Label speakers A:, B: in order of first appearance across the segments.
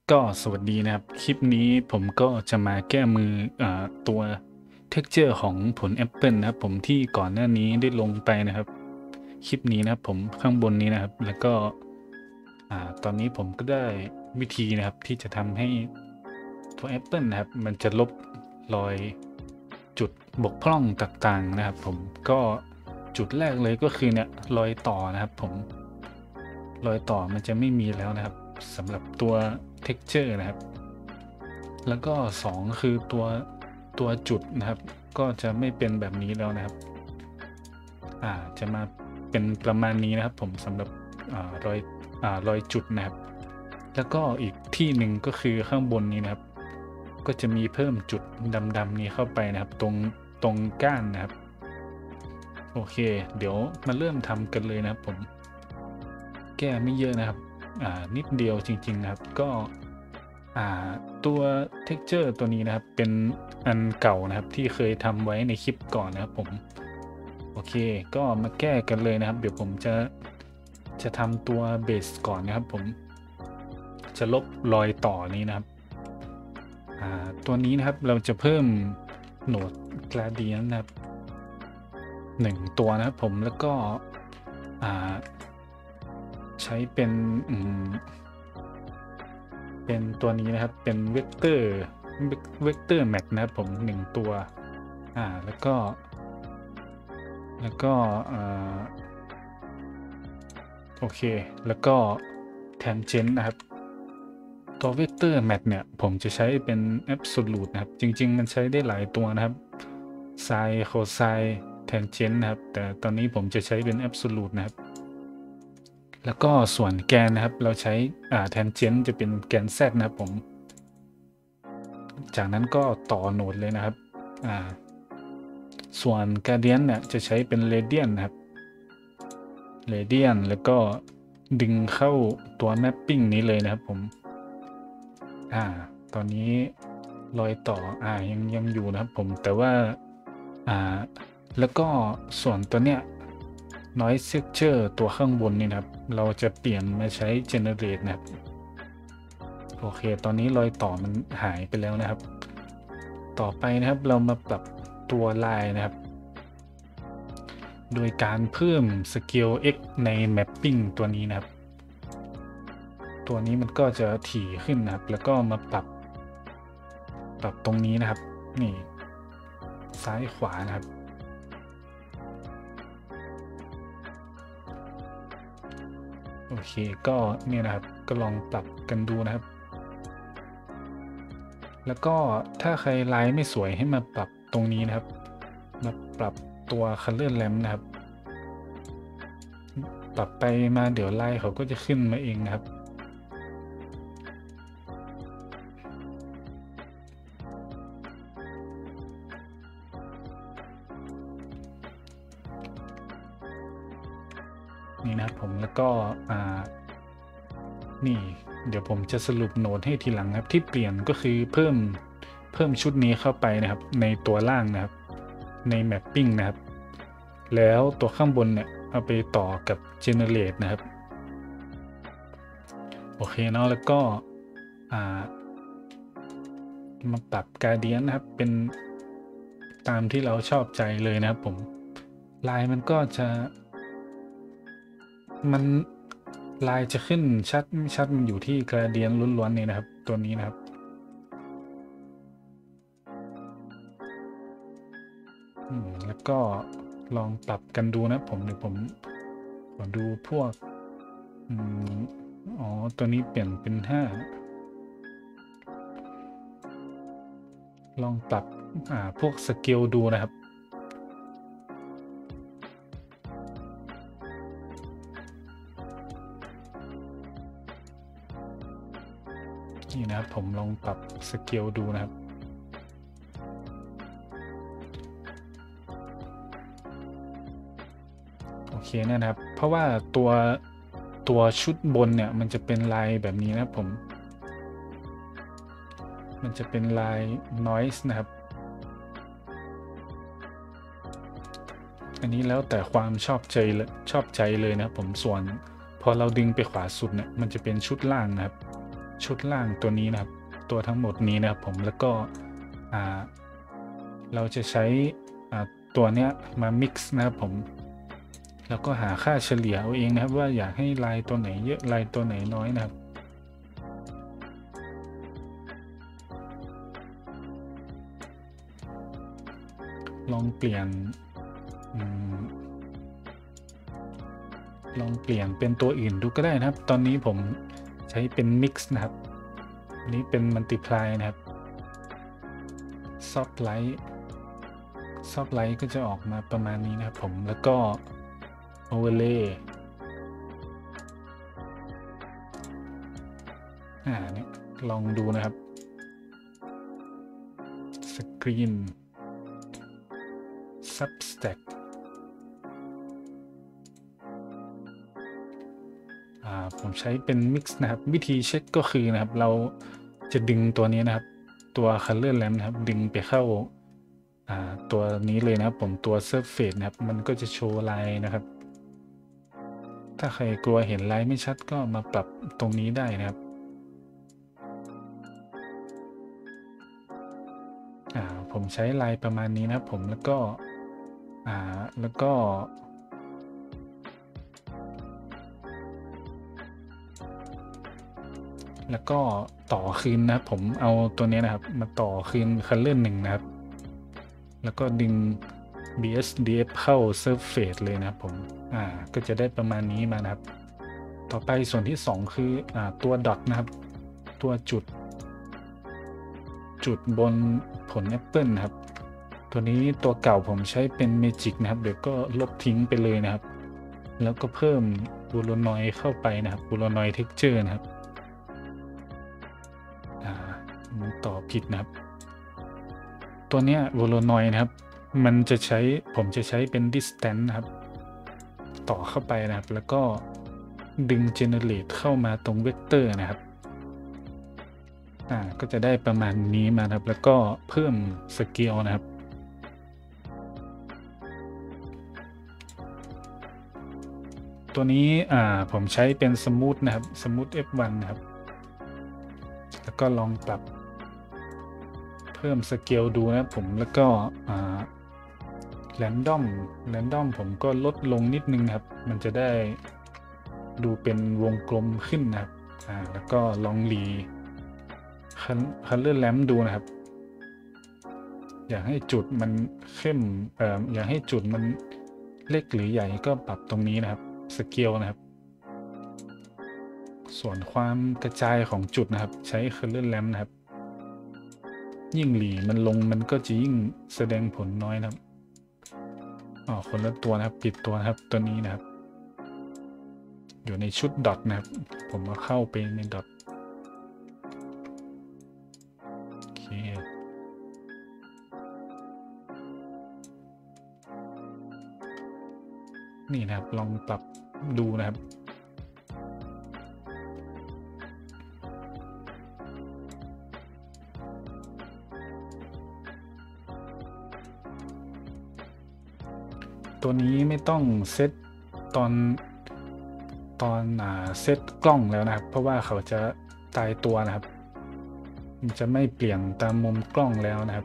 A: ก็สวัสดีนะครับคลิปนี้ผมก็จะมาแก้มือตัว texture ของผลแอปเปิลนะครับผมที่ก่อนหน้านี้ได้ลงไปนะครับคลิปนี้นะครับผมข้างบนนี้นะครับแล้วก็ตอนนี้ผมก็ได้วิธีนะครับที่จะทำให้ตัวแอปเปิลนะครับมันจะลบรอยจุดบกพร่องต่างๆนะครับผมก็จุดแรกเลยก็คือเนี่ยรอยต่อนะครับผมรอยต่อมันจะไม่มีแล้วนะครับสำหรับตัว texture นะครับแล้วก็2คือตัวจุดนะครับก็จะไม่เป็นแบบนี้แล้วนะครับจะมาเป็นประมาณนี้นะครับผมสำหรับรอยรอยจุดนะครับแล้วก็อีกที่หนึ่งก็คือข้างบนนี้นะครับก็จะมีเพิ่มจุดดำๆนี้เข้าไปนะครับตรงก้านนะครับโอเคเดี๋ยวมาเริ่มทำกันเลยนะครับผมแก้ไม่เยอะนะครับนิดเดียวจริงๆนะครับก็ตัว texture ตัวนี้นะครับเป็นอันเก่านะครับที่เคยทำไว้ในคลิปก่อนนะครับผมโอเคก็มาแก้กันเลยนะครับเดี๋ยวผมจะทำตัวเบสก่อนนะครับผมจะลบรอยต่อนี้นะครับตัวนี้นะครับเราจะเพิ่มโหนด gradient นะครับ1ตัวนะครับผมแล้วก็ใช้เป็นตัวนี้นะครับเป็นเวกเตอร์แมทนะครับผม1ตัวแล้วก็โอเคแล้วก็ tangent นะครับตัว vector match เนี่ยผมจะใช้เป็น absolute นะครับจริงๆมันใช้ได้หลายตัวนะครับ sin cosine tangent นะครับแต่ตอนนี้ผมจะใช้เป็น absolute นะครับแล้วก็ส่วนแกนนะครับเราใช้tangent จะเป็นแกน z นะครับผมจากนั้นก็ต่อโนดเลยนะครับส่วน gradient เนี่ยจะใช้เป็น radian นะครับ radian แล้วก็ดึงเข้าตัว mapping นี้เลยนะครับผมตอนนี้รอยต่อยังอยู่นะครับผมแต่ว่าแล้วก็ส่วนตัวเนี้ย noise texture ตัวข้างบนนี่นะครับเราจะเปลี่ยนมาใช้ generate นะครับโอเคตอนนี้รอยต่อมันหายไปแล้วนะครับต่อไปนะครับเรามาปรับตัวลายนะครับโดยการเพิ่ม scale x ใน mapping ตัวนี้นะครับตัวนี้มันก็จะถี่ขึ้นนะครับแล้วก็มาปรับตรงนี้นะครับนี่ซ้ายขวานะครับโอเคก็เนี่ยนะครับก็ลองปรับกันดูนะครับแล้วก็ถ้าใครลายไม่สวยให้มาปรับตรงนี้นะครับมาปรับตัว color lamp นะครับปรับไปมาเดี๋ยวลายเขาก็จะขึ้นมาเองนะครับนี่นะครับผมแล้วก็นี่เดี๋ยวผมจะสรุปโน้ตให้ทีหลังครับที่เปลี่ยนก็คือเพิ่มชุดนี้เข้าไปนะครับในตัวล่างนะครับใน mapping นะครับแล้วตัวข้างบนเนี่ยเอาไปต่อกับ generate นะครับโอเคเนาะแล้วก็มาปรับ gradient นะครับเป็นตามที่เราชอบใจเลยนะครับผมลายมันก็จะมันลายจะขึ้นชัดมันอยู่ที่ gradient ล้วนๆเนี่ยนะครับตัวนี้นะครับแล้วก็ลองปรับกันดูนะเดี๋ยวผมขอดูพวกตัวนี้เปลี่ยนเป็น5ลองปรับพวกสเกลดูนะครับนี่นะครับผมลองปรับสเกลดูนะครับโอเคนะครับเพราะว่าตัวชุดบนเนี่ยมันจะเป็นลายแบบนี้นะครับผมมันจะเป็นลาย noise นะครับอันนี้แล้วแต่ความชอบใจเลยนะครับผมส่วนพอเราดึงไปขวาสุดเนี่ยมันจะเป็นชุดล่างนะครับชุดล่างตัวนี้นะครับตัวทั้งหมดนี้นะครับผมแล้วก็เราจะใช้ตัวเนี้ยมา mix นะครับผมแล้วก็หาค่าเฉลี่ยเอาเองนะครับว่าอยากให้ลายตัวไหนเยอะลายตัวไหนน้อยนะครับลองเปลี่ยนเป็นตัวอื่นดูก็ได้นะครับตอนนี้ผมใช้เป็น mix นะครับนี้เป็น multiply นะครับ soft light ก็จะออกมาประมาณนี้นะครับผมแล้วก็ overlay เนี่ยลองดูนะครับ screen substack ผมใช้เป็น mix นะครับวิธีเช็คก็คือนะครับเราจะดึงตัวนี้นะครับตัว color lamp นะครับดึงไปเข้าตัวนี้เลยนะครับผมตัว surface นะครับมันก็จะโชว์ลายนะครับถ้าใครกลัวเห็นลายไม่ชัดก็มาปรับตรงนี้ได้นะครับผมใช้ลายประมาณนี้นะครับผมแล้วก็ต่อคืนนะครับผมเอาตัวนี้นะครับมาต่อคืน color 1นะครับแล้วก็ดึง BSDF เข้า surface เลยนะครับผมก็จะได้ประมาณนี้มานะครับต่อไปส่วนที่2คือตัว dot นะครับตัวจุดบนผลแอปเปิลนะครับตัวนี้ตัวเก่าผมใช้เป็น Magic นะครับเดี๋ยวก็ลบทิ้งไปเลยนะครับแล้วก็เพิ่ม Voronoi เข้าไปนะครับ Voronoi Texture นะครับมันต่อผิดนะครับตัวเนี้ย Voronoi นะครับมันจะใช้ผมจะใช้เป็น distance นะครับต่อเข้าไปนะครับแล้วก็ดึง generate เข้ามาตรง vector นะครับก็จะได้ประมาณนี้มาครับแล้วก็เพิ่ม scale นะครับตัวนี้ผมใช้เป็น smooth นะครับ smooth F1 นะครับแล้วก็ลองปรับเพิ่มสเกลดูนะครับผมแล้วก็random ผมก็ลดลงนิดนึงครับมันจะได้ดูเป็นวงกลมขึ้นนะครับแล้วก็ลองรีcolor lamp ดูนะครับอยากให้จุดมันเข้มอยากให้จุดมันเล็กหรือใหญ่ก็ปรับตรงนี้นะครับสเกลนะครับส่วนความกระจายของจุดนะครับใช้ color lamp นะครับยิ่งหลีมันลงมันก็จะยิ่งแสดงผลน้อยนะครับคนละตัวนะครับปิดตัวนะครับตัวนี้นะครับอยู่ในชุดดอทนะครับผมก็เข้าไปในดอทโอเคนี่นะครับลองปรับดูนะครับตัวนี้ไม่ต้องเซตตอนเซตกล้องแล้วนะครับเพราะว่าเขาจะตายตัวนะครับมันจะไม่เปลี่ยนตามมุมกล้องแล้วนะครับ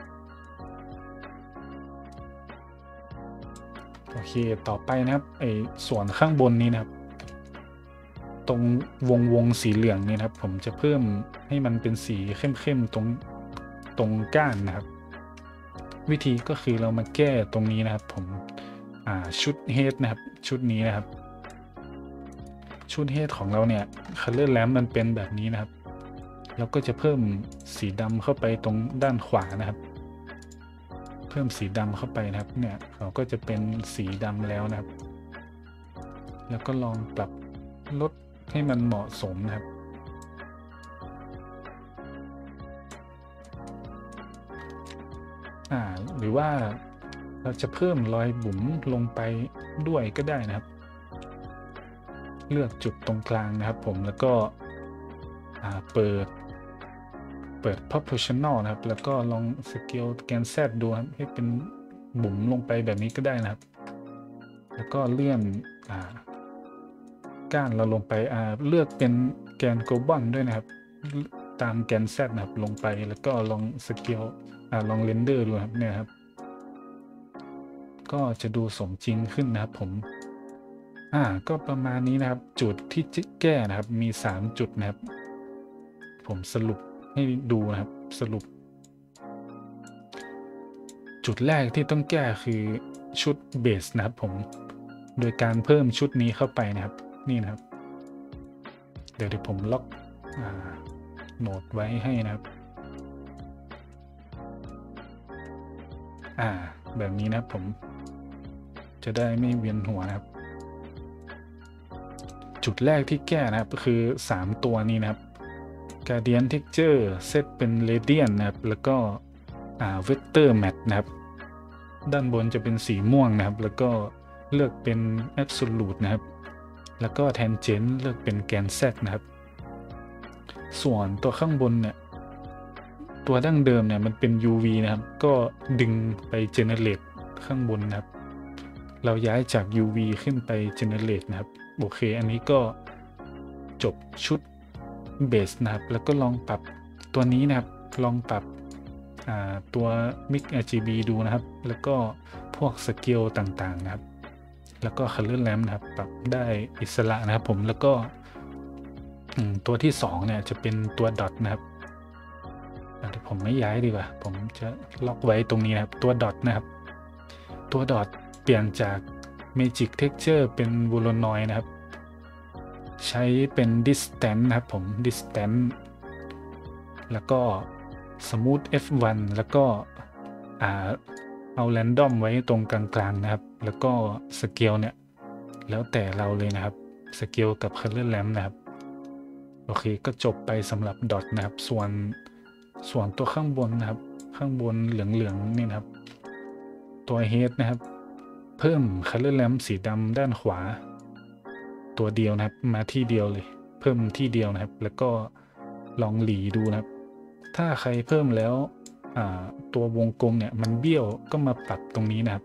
A: โอเคต่อไปนะครับส่วนข้างบนนี้นะครับตรงวงสีเหลืองนี่นะครับผมจะเพิ่มให้มันเป็นสีเข้มๆตรงก้านนะครับวิธีก็คือเรามาแก้ตรงนี้นะครับผมชุด head นะครับชุดนี้นะครับชุด head ของเราเนี่ย color lamp มันเป็นแบบนี้นะครับแล้วก็จะเพิ่มสีดำเข้าไปตรงด้านขวานะครับเพิ่มสีดำเข้าไปนะครับเนี่ยเขาก็จะเป็นสีดำแล้วนะครับแล้วก็ลองปรับลดให้มันเหมาะสมนะครับหรือว่าเราจะเพิ่มรอยบุ๋มลงไปด้วยก็ได้นะครับเลือกจุดตรงกลางนะครับผมแล้วก็เปิด proportional นะครับแล้วก็ลองสเกลแกน Z ดูครับให้เป็นบุ๋มลงไปแบบนี้ก็ได้นะครับแล้วก็เลื่อนก้านเราลงไปเลือกเป็นแกนโกลบอลด้วยนะครับตามแกน Z นะครับลงไปแล้วก็ลองสเกลลองเรนเดอร์ดูครับเนี่ยครับก็จะดูสมจริงขึ้นนะครับผมก็ประมาณนี้นะครับจุดที่จะแก้นะครับมี3จุดนะครับผมสรุปให้ดูนะครับสรุปจุดแรกที่ต้องแก้คือชุดเบสนะครับผมโดยการเพิ่มชุดนี้เข้าไปนะครับนี่นะครับเดี๋ยวผมล็อกโหนดไว้ให้นะครับแบบนี้นะครับผมจะได้ไม่เวียนหัวนะครับจุดแรกที่แก้นะครับก็คือ3ตัวนี้นะครับ Gradient Texture เซตเป็น Radiant นะครับแล้วก็Vector Matte นะครับด้านบนจะเป็นสีม่วงนะครับแล้วก็เลือกเป็น Absolute นะครับแล้วก็ Tangent เลือกเป็นแกน Z นะครับส่วนตัวข้างบนเนี่ยตัวดั้งเดิมเนี่ยมันเป็น UV นะครับก็ดึงไป Generate ข้างบนนะครับเราย้ายจาก UV ขึ้นไป Generate นะครับโอเคอันนี้ก็จบชุดเบสนะครับแล้วก็ลองปรับตัวนี้นะครับลองปรับตัว Mix RGB ดูนะครับแล้วก็พวกสเกลต่างๆนะครับแล้วก็ Color Lamp นะครับปรับได้อิสระนะครับผมแล้วก็ตัวที่2เนี่ยจะเป็นตัวดอทนะครับเดี๋ยวผมไม่ย้ายดีกว่าผมจะล็อกไว้ตรงนี้นะครับตัวดอทนะครับตัวดอทเปลี่ยนจาก Magic Texture เป็น Voronoi นะครับใช้เป็น Distance นะครับผม Distance แล้วก็ Smooth F1 แล้วก็เอา Random ไว้ตรงกลางๆนะครับแล้วก็สเกลเนี่ยแล้วแต่เราเลยนะครับสเกลกับ Color Lamp นะครับโอเคก็จบไปสำหรับดอทนะครับส่วนตัวข้างบนนะครับข้างบนเหลืองๆนี่นะครับตัว Head นะครับเพิ่ม Color Lamp สีดำด้านขวาตัวเดียวนะครับมาที่เดียวเลยเพิ่มที่เดียวนะครับแล้วก็ลองหลีดูนะครับถ้าใครเพิ่มแล้วตัววงกลมเนี่ยมันเบี้ยวก็มาปรับตรงนี้นะครับ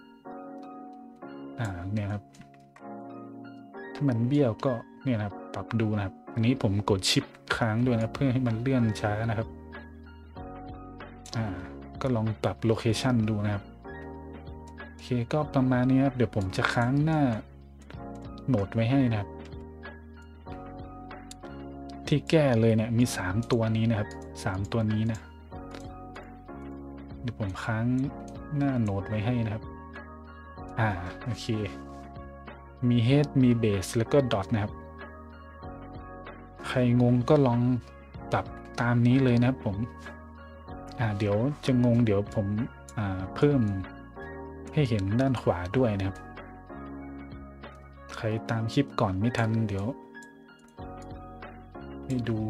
A: เนี่ยครับถ้ามันเบี้ยวก็เนี่ยนะครับปรับดูนะครับอันนี้ผมกดชิปค้างด้วยนะเพื่อให้มันเลื่อนช้านะครับก็ลองปรับโลเคชันดูนะครับโอเคก็ประมาณนี้ครับเดี๋ยวผมจะค้างหน้าโหนดไว้ให้นะครับที่แก้เลยเนี่ยมี3ตัวนี้นะครับ3ตัวนี้นะเดี๋ยวผมค้างหน้าโหนดไว้ให้นะครับโอเคมี Head มี Base แล้วก็ Dot นะครับใครงงก็ลองปรับตามนี้เลยนะครับผมเดี๋ยวจะงงเดี๋ยวผมเพิ่มให้เห็นด้านขวาด้วยนะครับใครตามคลิปก่อนไม่ทันเดี๋ยวให้ดู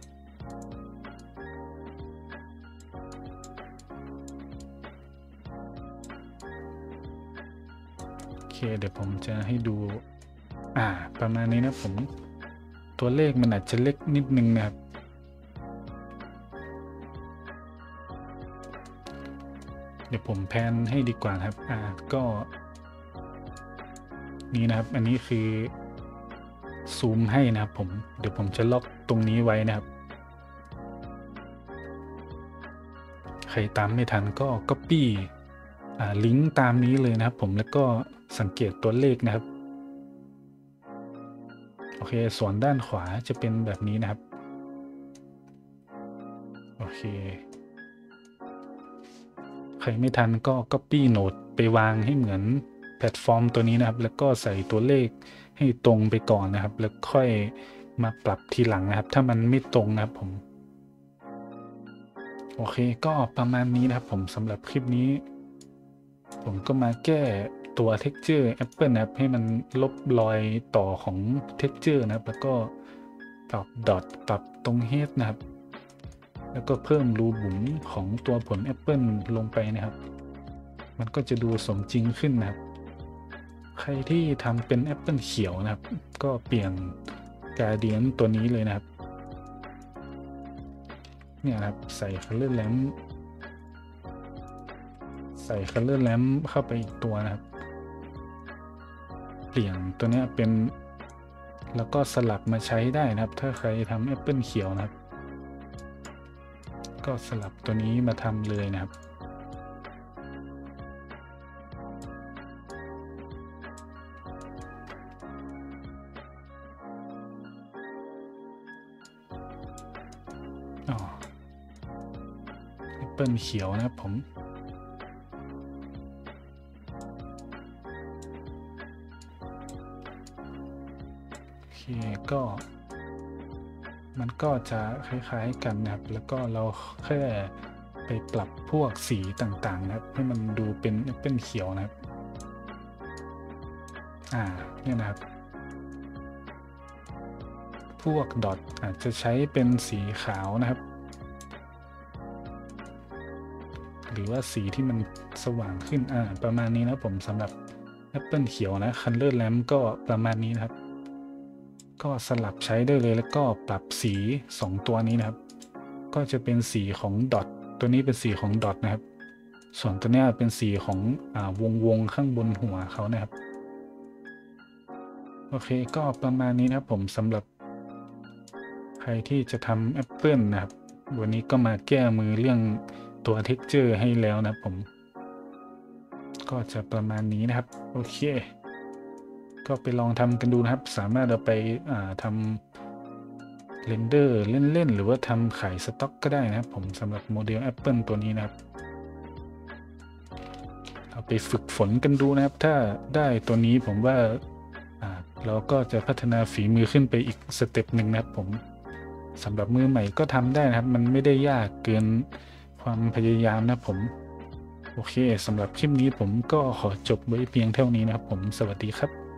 A: โอเคเดี๋ยวผมจะให้ดูประมาณนี้นะผมตัวเลขมันอาจจะเล็กนิดนึงนะครับเดี๋ยวผมแพนให้ดีกว่าครับก็นี่นะครับอันนี้คือซูมให้นะครับผมเดี๋ยวผมจะล็อกตรงนี้ไว้นะครับใครตามไม่ทันก็ Copy ลิงก์ตามนี้เลยนะครับผมแล้วก็สังเกตตัวเลขนะครับโอเคส่วนด้านขวาจะเป็นแบบนี้นะครับโอเคใครไม่ทันก็ Copy Note ไปวางให้เหมือนแพลตฟอร์มตัวนี้นะครับแล้วก็ใส่ตัวเลขให้ตรงไปก่อนนะครับแล้วค่อยมาปรับทีหลังนะครับถ้ามันไม่ตรงนะครับผมโอเคก็ประมาณนี้นะครับผมสำหรับคลิปนี้ผมก็มาแก้ตัว Texture Apple นะครับให้มันลบรอยต่อของ Texture นะครับแล้วก็ปรับดอทปรับตรง Head นะครับแล้วก็เพิ่มรูบุ๋มของตัวผล Apple ลงไปนะครับมันก็จะดูสมจริงขึ้นนะครับใครที่ทำเป็น Apple เขียวนะครับก็เปลี่ยน Gradient ตัวนี้เลยนะครับเนี่ยครับใส่ Color Lamp เข้าไปอีกตัวนะครับเปลี่ยนตัวนี้เป็นแล้วก็สลับมาใช้ได้นะครับถ้าใครทำ Apple เขียวนะครับก็สลับตัวนี้มาทำเลยนะครับอ๋อแอปเปิลเขียวนะครับผมโอเคก็มันก็จะคล้ายๆกันนะครับแล้วก็เราแค่ไปปรับพวกสีต่างๆนะครับให้มันดูเป็นแอปเปิลเขียวนะครับเนี่ยนะครับพวกดอทอาจจะใช้เป็นสีขาวนะครับหรือว่าสีที่มันสว่างขึ้นประมาณนี้นะผมสำหรับแอปเปิลเขียวนะ Color Lamp ก็ประมาณนี้นะครับก็สลับใช้ได้เลยแล้วก็ปรับสี2ตัวนี้นะครับก็จะเป็นสีของดอทตัวนี้เป็นสีของดอทนะครับส่วนตัวนี้เป็นสีของวงข้างบนหัวเขานะครับโอเคก็ประมาณนี้นะครับผมสำหรับใครที่จะทำแอปเปิลนะครับวันนี้ก็มาแก้มือเรื่องตัว texture ให้แล้วนะผมก็จะประมาณนี้นะครับโอเคก็ไปลองทำกันดูนะครับสามารถเอาไปทำเรนเดอร์เล่นๆหรือว่าทำขายสต็อกก็ได้นะครับผมสำหรับโมเดล Apple ตัวนี้นะครับเอาไปฝึกฝนกันดูนะครับถ้าได้ตัวนี้ผมว่าเราก็จะพัฒนาฝีมือขึ้นไปอีกสเต็ปหนึ่งนะครับผมสำหรับมือใหม่ก็ทำได้นะครับมันไม่ได้ยากเกินความพยายามนะผมโอเคสำหรับคลิปนี้ผมก็ขอจบไว้เพียงเท่านี้นะครับผมสวัสดีครับ